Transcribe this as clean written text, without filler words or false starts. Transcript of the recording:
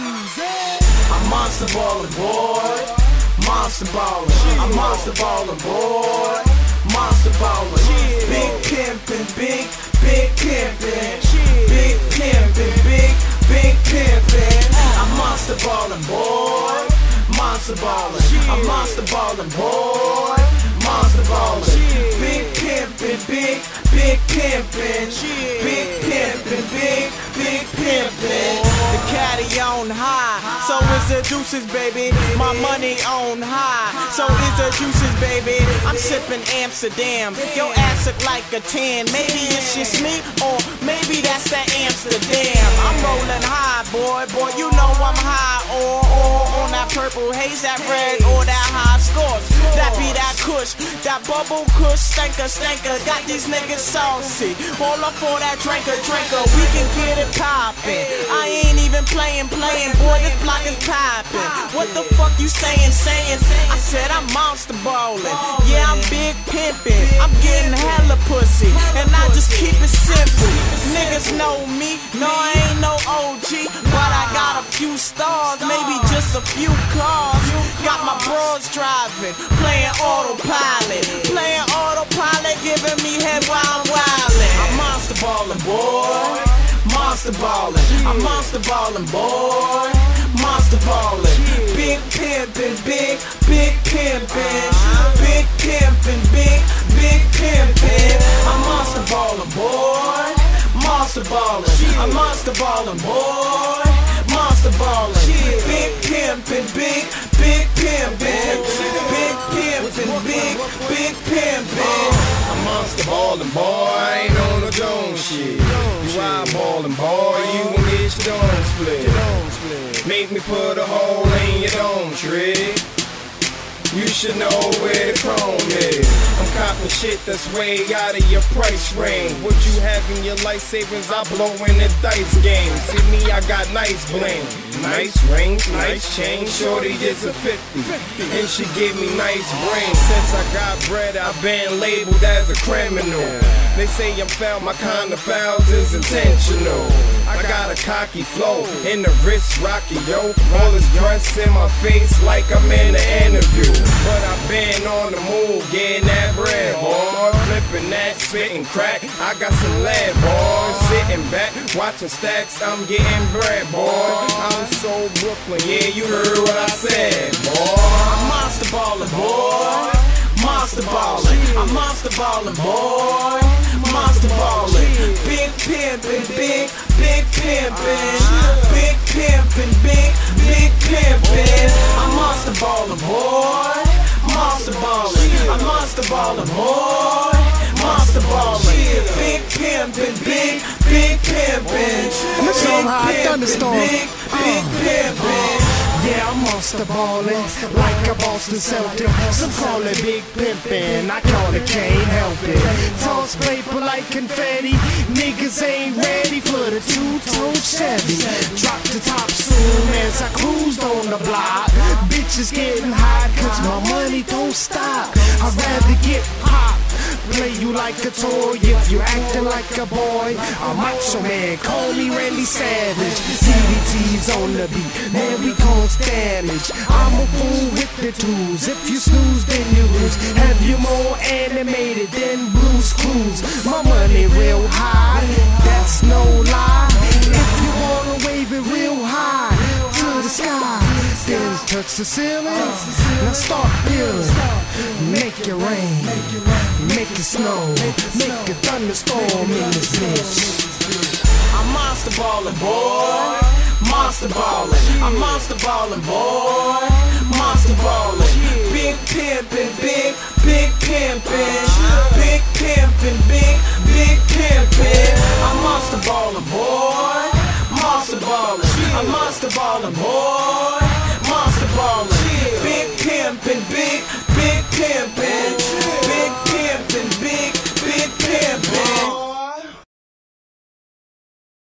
I'm monster ballin', boy. Monster ballin'. I'm monster ballin', boy. Monster ballin'. Big pimpin', big pimpin'. Big pimpin', big pimpin'. I'm monster ballin', boy. Monster ballin'. I'm monster ballin', boy. Monster ballin'. Big pimpin', big pimpin'. Big pimpin', big pimpin'. The caddy on high, so is the juices, baby. My money on high, so is the juices, baby. I'm sippin' Amsterdam, your ass look like a 10. Maybe it's just me, or maybe that's that Amsterdam. I'm rollin' high, boy, you know I'm high, or on that purple haze, that red, or that high scores. That be that kush, that bubble kush, stanker. Got these niggas saucy, all up for that drinker. We can get it poppin'. I ain't even playing, boy, this block is poppin'. What the fuck you saying? I said I'm monster ballin'. Yeah, I'm big pimpin'. I'm getting hella pussy, and I just keep it simple. Niggas know me, no, I ain't no OG, but I got a few stars, maybe just a few cars. Got my bros driving, playing autopilot, giving me head while I'm wildin'. I'm monster ballin', boy. Monster ballin'. I'm monster ballin', boy. Monster ballin'. Big pimpin', big pimpin'. Big pimpin', big pimpin'. I'm monster ballin', boy. Monster ballin'. I'm monster ballin', boy. Monster ballin'. Big pimpin', big pimpin'. Big pimpin', big pimpin'. I'm monster ballin', boy, I ain't on no dome shit. You eyeballin', boy, you gon' get your dome split. Make me put a hole in your dome trick. You should know where the chrome is. I'm copping shit that's way out of your price range. What you have in your life savings, I blow in the dice game. See me, I got nice bling, nice rings, nice chain. Shorty is a 50, and she give me nice brain. Since I got bread, I've been labeled as a criminal. They say I'm foul, my kind of fouls is intentional. I got a cocky flow, in the wrist rocky, yo. All this dress in my face like I'm in an interview. But I've been on the move, getting that bread, boy. Flipping that, spitting crack, I got some lead, boy. Sitting back, watching stacks, I'm getting bread, boy. I'm so Brooklyn, yeah, you heard what I said, boy. I'm monster ballin', boy. Monster ballin'. I'm monster ballin', boy. Monster ballin'. Big pimpin', big pimpin'. Big pimpin', big pimpin'. I'm monster ballin', boy. Monster ballin'. I'm monster ballin', boy. Monster ballin'. Big pimpin', big pimpin'. Let's show 'em how I thunderstorm. Big pimpin'. Yeah, I'm monster ballin', like a Boston Celtic. Some call it big pimpin', I call it can't help it. Toss paper like confetti, niggas ain't ready for the two-tone Chevy. Drop the top soon as I cruised on the block. Bitches getting hot cause my money don't stop. I'd rather get popped, play you like a toy if you acting like a boy. I'm Macho Man, call me Randy Savage. DDT's on the beat, man, we cause damage. I'm a fool with the tools, if you snooze then you lose. Have you more animated than Blue's Clues? My money real high, that's no lie. If you wanna wave it real high to the sky, then touch the ceiling, now start feeling. Make it rain, make it snow, make a thunderstorm in this bitch. I'm monster ballin', boy. Monster ballin'. I'm monster ballin', boy. Monster ballin'. Big pimpin', big pimpin'. Big pimpin', big pimpin'. I'm monster ballin', boy. Monster ballin'. I'm monster ballin', boy. Monster ballin'. Big pimpin', big pimpin'. Big pimpin', big pimpin'.